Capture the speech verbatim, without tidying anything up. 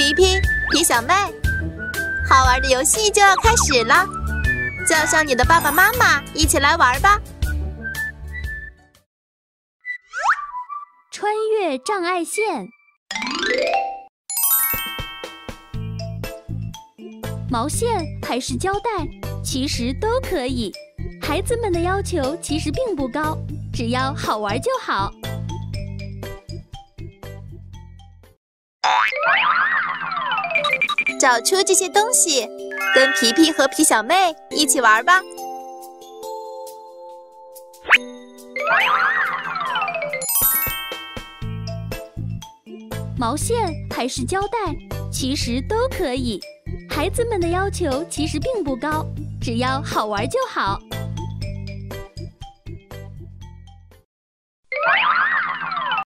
皮皮、皮小妹，好玩的游戏就要开始了，叫上你的爸爸妈妈一起来玩吧！ 穿越障碍线，毛线还是胶带，其实都可以。孩子们的要求其实并不高，只要好玩就好。 找出这些东西，跟皮皮和皮小妹一起玩吧。 毛线还是胶带，其实都可以。孩子们的要求其实并不高，只要好玩就好。